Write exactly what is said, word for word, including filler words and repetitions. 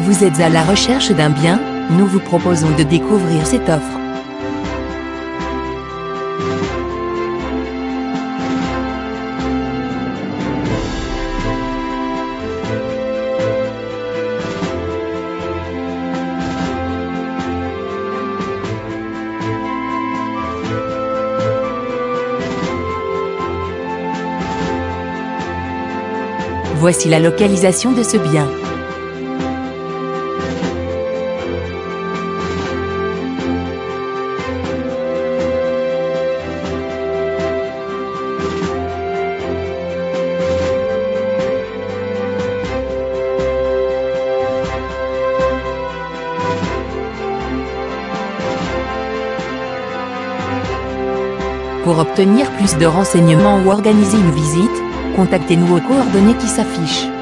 Vous êtes à la recherche d'un bien? Nous vous proposons de découvrir cette offre. Voici la localisation de ce bien. Pour obtenir plus de renseignements ou organiser une visite, contactez-nous aux coordonnées qui s'affichent.